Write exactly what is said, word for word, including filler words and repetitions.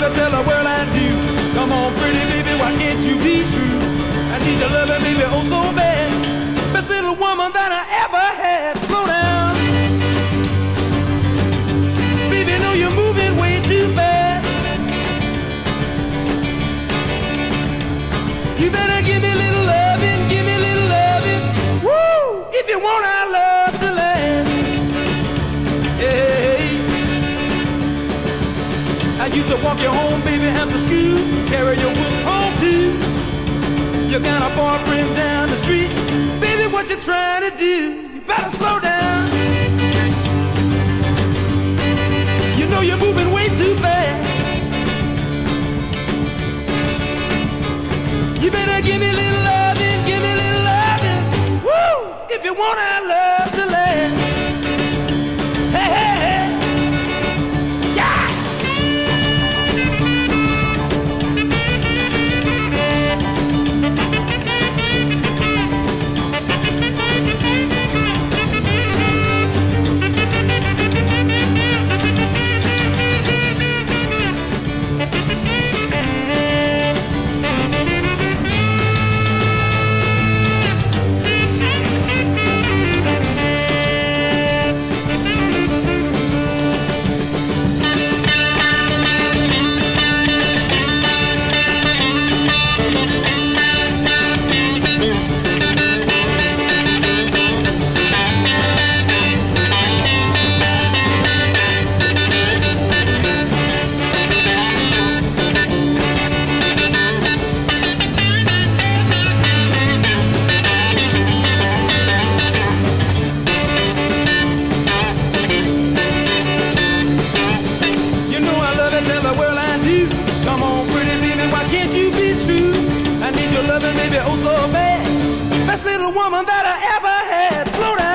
love her, tell the world I do. Come on, pretty baby, why can't you be true? I need your loving, baby, oh so bad. Best little woman that I ever had. Slow down, baby, know you're moving way too fast. You better give me a little loving, give me a little loving. Woo! If you want our love to last. Hey, I used to walk you home, baby, after school, carry your books home too. You got a boyfriend down the street, baby, what you trying to do? You better slow down. You know you're moving way too fast. You better give me a little loving, give me a little loving. Woo! If you want our love to last. Hey, hey, hey. Yeah! Come on, pretty baby, why can't you be true? I need your loving, baby, oh so bad. Best little woman that I ever had. Slow down.